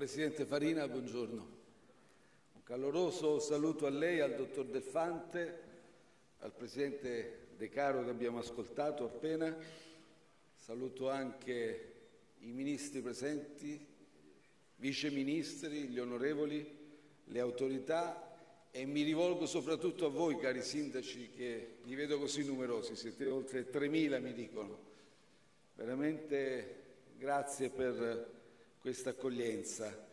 Presidente Farina, buongiorno. Un caloroso saluto a lei, al dottor Del Fante, al Presidente De Caro che abbiamo ascoltato appena. Saluto anche i ministri presenti, viceministri, gli onorevoli, le autorità e mi rivolgo soprattutto a voi, cari sindaci, che li vedo così numerosi, siete oltre 3.000 mi dicono. Veramente grazie per questa accoglienza.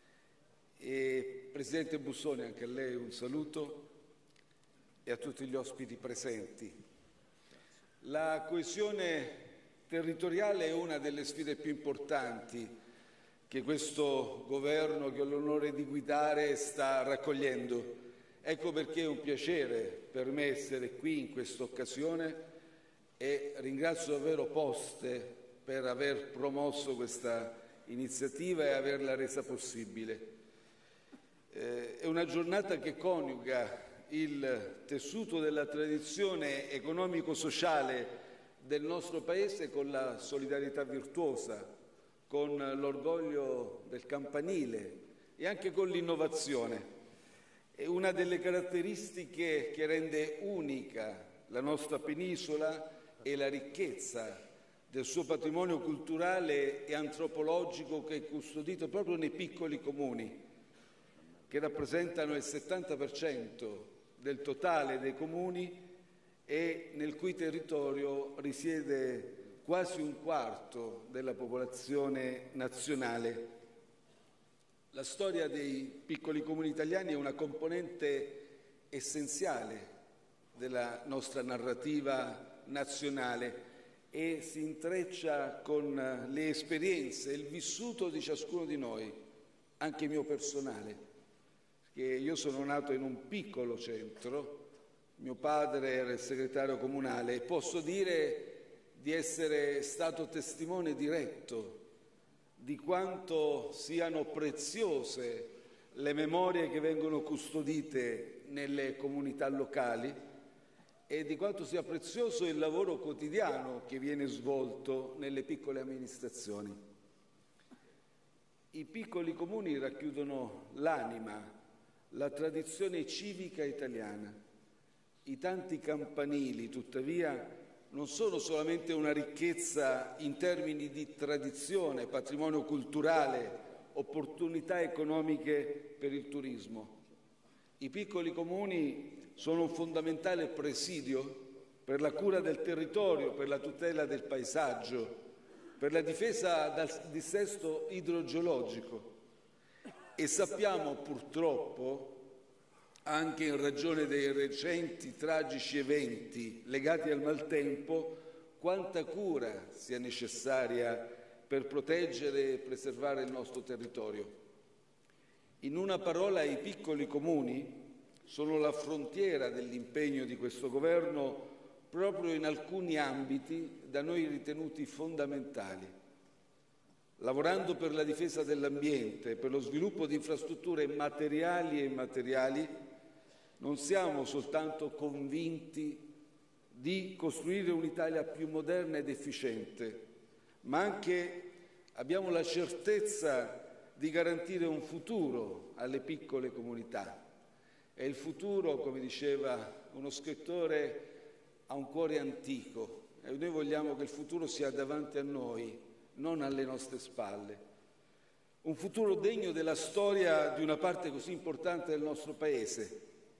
E Presidente Bussoni, anche a lei un saluto e a tutti gli ospiti presenti. La coesione territoriale è una delle sfide più importanti che questo governo, che ho l'onore di guidare, sta raccogliendo. Ecco perché è un piacere per me essere qui in questa occasione e ringrazio davvero Poste per aver promosso questa iniziativa e averla resa possibile. È una giornata che coniuga il tessuto della tradizione economico-sociale del nostro Paese con la solidarietà virtuosa, con l'orgoglio del campanile e anche con l'innovazione. È una delle caratteristiche che rende unica la nostra penisola e la ricchezza del suo patrimonio culturale e antropologico, che è custodito proprio nei piccoli comuni, che rappresentano il 70% del totale dei comuni e nel cui territorio risiede quasi un quarto della popolazione nazionale. La storia dei piccoli comuni italiani è una componente essenziale della nostra narrativa nazionale e si intreccia con le esperienze, il vissuto di ciascuno di noi, anche mio personale, perché io sono nato in un piccolo centro, mio padre era il segretario comunale e posso dire di essere stato testimone diretto di quanto siano preziose le memorie che vengono custodite nelle comunità locali e di quanto sia prezioso il lavoro quotidiano che viene svolto nelle piccole amministrazioni. I piccoli comuni racchiudono l'anima, la tradizione civica italiana. I tanti campanili, tuttavia, non sono solamente una ricchezza in termini di tradizione, patrimonio culturale, opportunità economiche per il turismo. I piccoli comuni sono un fondamentale presidio per la cura del territorio, per la tutela del paesaggio, per la difesa dal dissesto idrogeologico e sappiamo purtroppo, anche in ragione dei recenti tragici eventi legati al maltempo, quanta cura sia necessaria per proteggere e preservare il nostro territorio. In una parola, i piccoli comuni sono la frontiera dell'impegno di questo Governo proprio in alcuni ambiti da noi ritenuti fondamentali. Lavorando per la difesa dell'ambiente, per lo sviluppo di infrastrutture materiali e immateriali, non siamo soltanto convinti di costruire un'Italia più moderna ed efficiente, ma anche abbiamo la certezza di garantire un futuro alle piccole comunità. E il futuro, come diceva uno scrittore, ha un cuore antico e noi vogliamo che il futuro sia davanti a noi, non alle nostre spalle. Un futuro degno della storia di una parte così importante del nostro Paese.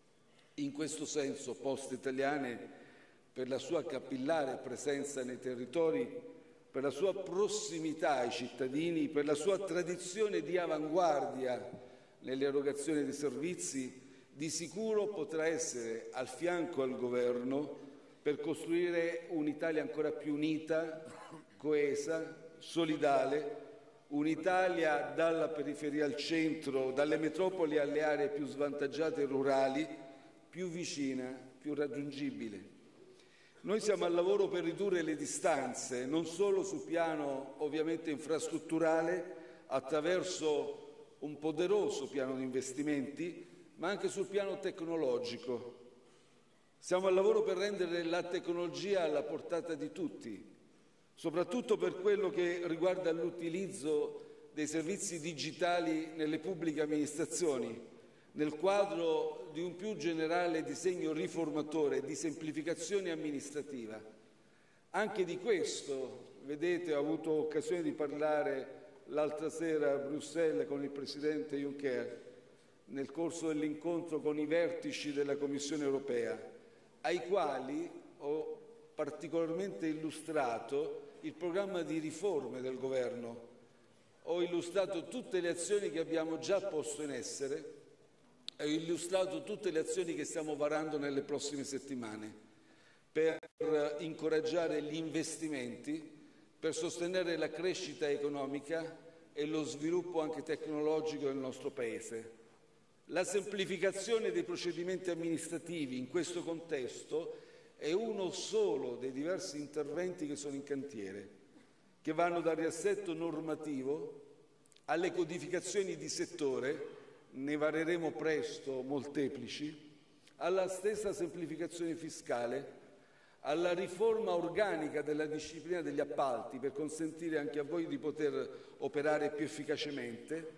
In questo senso, Poste Italiane, per la sua capillare presenza nei territori, per la sua prossimità ai cittadini, per la sua tradizione di avanguardia nell'erogazione dei servizi, di sicuro potrà essere al fianco al Governo per costruire un'Italia ancora più unita, coesa, solidale, un'Italia dalla periferia al centro, dalle metropoli alle aree più svantaggiate e rurali, più vicina, più raggiungibile. Noi siamo al lavoro per ridurre le distanze, non solo sul piano ovviamente infrastrutturale, attraverso un poderoso piano di investimenti, ma anche sul piano tecnologico. Siamo al lavoro per rendere la tecnologia alla portata di tutti, soprattutto per quello che riguarda l'utilizzo dei servizi digitali nelle pubbliche amministrazioni, nel quadro di un più generale disegno riformatore di semplificazione amministrativa. Anche di questo, vedete, ho avuto occasione di parlare l'altra sera a Bruxelles con il Presidente Juncker nel corso dell'incontro con i vertici della Commissione europea, ai quali ho particolarmente illustrato il programma di riforme del Governo. Ho illustrato tutte le azioni che abbiamo già posto in essere e ho illustrato tutte le azioni che stiamo varando nelle prossime settimane per incoraggiare gli investimenti, per sostenere la crescita economica e lo sviluppo anche tecnologico del nostro Paese. La semplificazione dei procedimenti amministrativi in questo contesto è uno solo dei diversi interventi che sono in cantiere, che vanno dal riassetto normativo alle codificazioni di settore, ne vareremo presto molteplici, alla stessa semplificazione fiscale, alla riforma organica della disciplina degli appalti per consentire anche a voi di poter operare più efficacemente,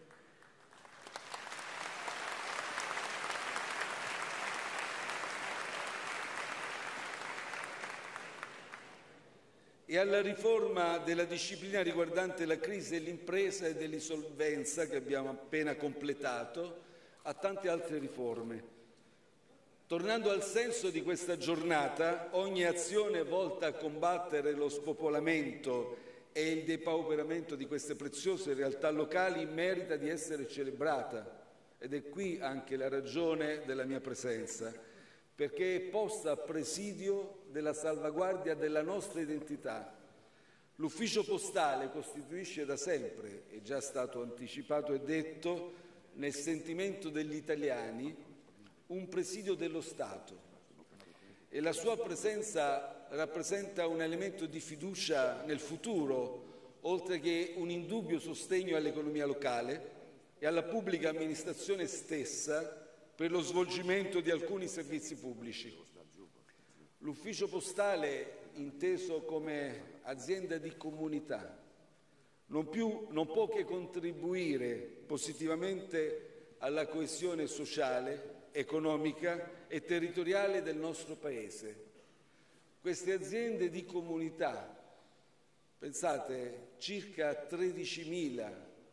e alla riforma della disciplina riguardante la crisi dell'impresa e dell'insolvenza che abbiamo appena completato, a tante altre riforme. Tornando al senso di questa giornata, ogni azione volta a combattere lo spopolamento e il depauperamento di queste preziose realtà locali merita di essere celebrata, ed è qui anche la ragione della mia presenza, perché è posta a presidio della salvaguardia della nostra identità. L'ufficio postale costituisce da sempre, è già stato anticipato e detto, nel sentimento degli italiani, un presidio dello Stato, e la sua presenza rappresenta un elemento di fiducia nel futuro, oltre che un indubbio sostegno all'economia locale e alla pubblica amministrazione stessa per lo svolgimento di alcuni servizi pubblici. L'ufficio postale, inteso come azienda di comunità, non può che contribuire positivamente alla coesione sociale, economica e territoriale del nostro Paese. Queste aziende di comunità, pensate, circa 13.000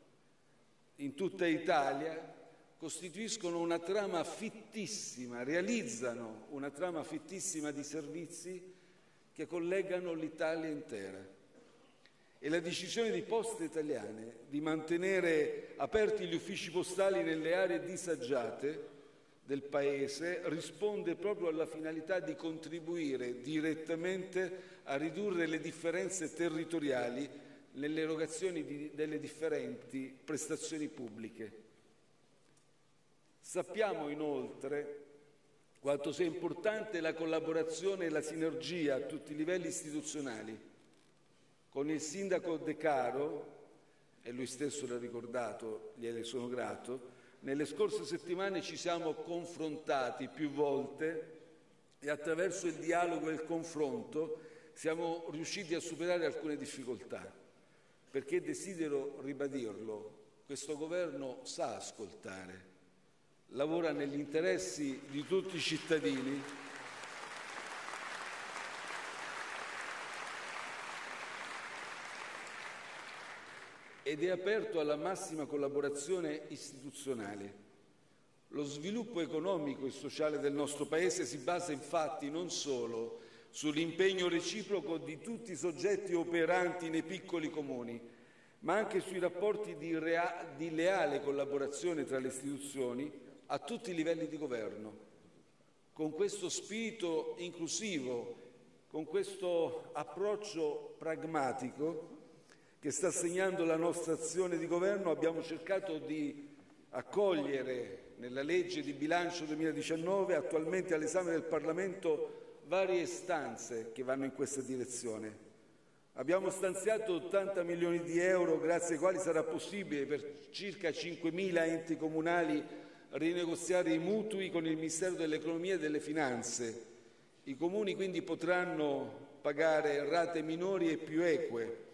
in tutta Italia, costituiscono una trama fittissima, realizzano una trama fittissima di servizi che collegano l'Italia intera. E la decisione di Poste Italiane di mantenere aperti gli uffici postali nelle aree disagiate del Paese risponde proprio alla finalità di contribuire direttamente a ridurre le differenze territoriali nelle erogazioni delle differenti prestazioni pubbliche. Sappiamo inoltre quanto sia importante la collaborazione e la sinergia a tutti i livelli istituzionali. Con il sindaco De Caro, e lui stesso l'ha ricordato, gliene sono grato, nelle scorse settimane ci siamo confrontati più volte e attraverso il dialogo e il confronto siamo riusciti a superare alcune difficoltà, perché desidero ribadirlo, questo governo sa ascoltare, lavora negli interessi di tutti i cittadini ed è aperto alla massima collaborazione istituzionale. Lo sviluppo economico e sociale del nostro Paese si basa infatti non solo sull'impegno reciproco di tutti i soggetti operanti nei piccoli comuni, ma anche sui rapporti di leale collaborazione tra le istituzioni a tutti i livelli di governo. Con questo spirito inclusivo, con questo approccio pragmatico che sta segnando la nostra azione di governo, abbiamo cercato di accogliere nella legge di bilancio 2019, attualmente all'esame del Parlamento, varie istanze che vanno in questa direzione. Abbiamo stanziato 80 milioni di euro, grazie ai quali sarà possibile per circa 5.000 enti comunali rinegoziare i mutui con il Ministero dell'Economia e delle Finanze. I comuni quindi potranno pagare rate minori e più eque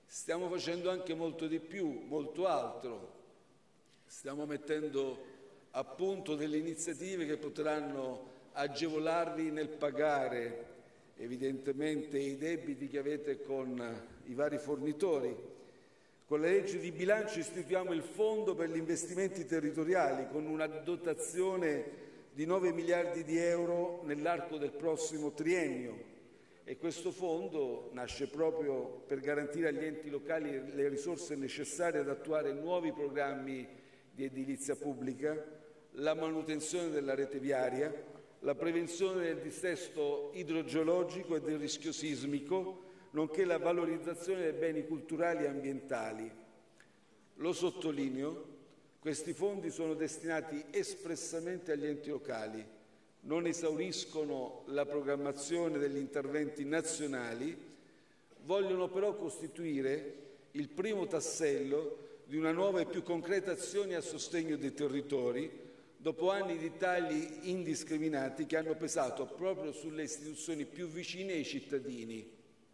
Stiamo facendo anche molto di più, molto altro. Stiamo mettendo a punto delle iniziative che potranno agevolarvi nel pagare evidentemente i debiti che avete con i vari fornitori. Con la legge di bilancio istituiamo il Fondo per gli investimenti territoriali con una dotazione di 9 miliardi di euro nell'arco del prossimo triennio e questo fondo nasce proprio per garantire agli enti locali le risorse necessarie ad attuare nuovi programmi di edilizia pubblica, la manutenzione della rete viaria, la prevenzione del dissesto idrogeologico e del rischio sismico, nonché la valorizzazione dei beni culturali e ambientali. Lo sottolineo, questi fondi sono destinati espressamente agli enti locali, non esauriscono la programmazione degli interventi nazionali, vogliono però costituire il primo tassello di una nuova e più concreta azione a sostegno dei territori, dopo anni di tagli indiscriminati che hanno pesato proprio sulle istituzioni più vicine ai cittadini.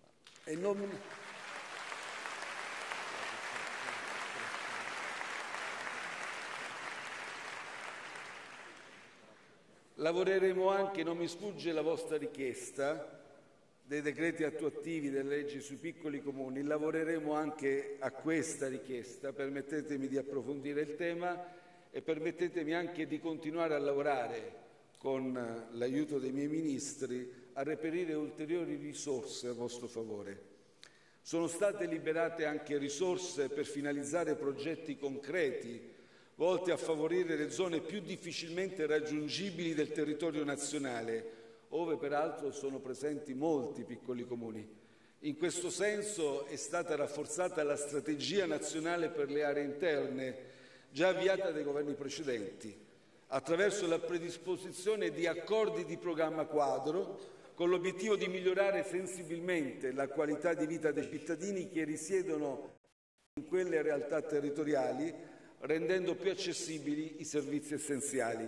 Lavoreremo anche, non mi sfugge la vostra richiesta, dei decreti attuativi delle leggi sui piccoli comuni, lavoreremo anche a questa richiesta, permettetemi di approfondire il tema e permettetemi anche di continuare a lavorare con l'aiuto dei miei ministri a reperire ulteriori risorse a vostro favore. Sono state liberate anche risorse per finalizzare progetti concreti volti a favorire le zone più difficilmente raggiungibili del territorio nazionale, ove peraltro sono presenti molti piccoli comuni. In questo senso è stata rafforzata la strategia nazionale per le aree interne, già avviata dai governi precedenti, attraverso la predisposizione di accordi di programma quadro, con l'obiettivo di migliorare sensibilmente la qualità di vita dei cittadini che risiedono in quelle realtà territoriali, rendendo più accessibili i servizi essenziali.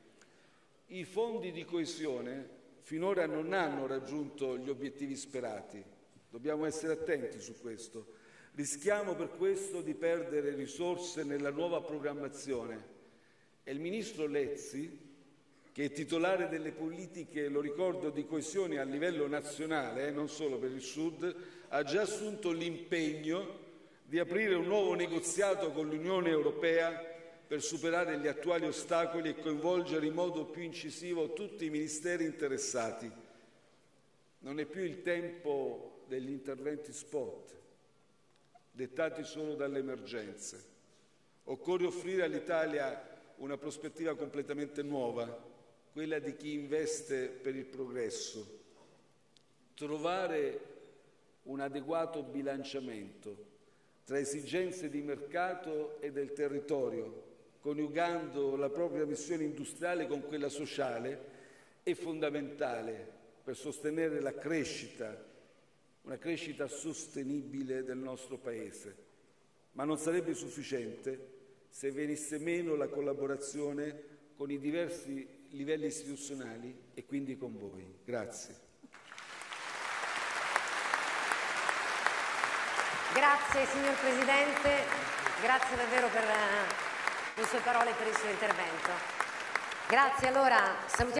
I fondi di coesione finora non hanno raggiunto gli obiettivi sperati. Dobbiamo essere attenti su questo. Rischiamo per questo di perdere risorse nella nuova programmazione. E il Ministro Lezzi, che è titolare delle politiche, lo ricordo, di coesione a livello nazionale, non solo per il Sud, ha già assunto l'impegno di aprire un nuovo negoziato con l'Unione Europea per superare gli attuali ostacoli e coinvolgere in modo più incisivo tutti i ministeri interessati. Non è più il tempo degli interventi spot, dettati solo dalle emergenze. Occorre offrire all'Italia una prospettiva completamente nuova, quella di chi investe per il progresso. Trovare un adeguato bilanciamento tra esigenze di mercato e del territorio, coniugando la propria missione industriale con quella sociale, è fondamentale per sostenere la crescita, una crescita sostenibile del nostro Paese. Ma non sarebbe sufficiente se venisse meno la collaborazione con i diversi livelli istituzionali e quindi con voi. Grazie. Grazie signor Presidente, grazie davvero per le sue parole e per il suo intervento. Grazie, allora salutiamo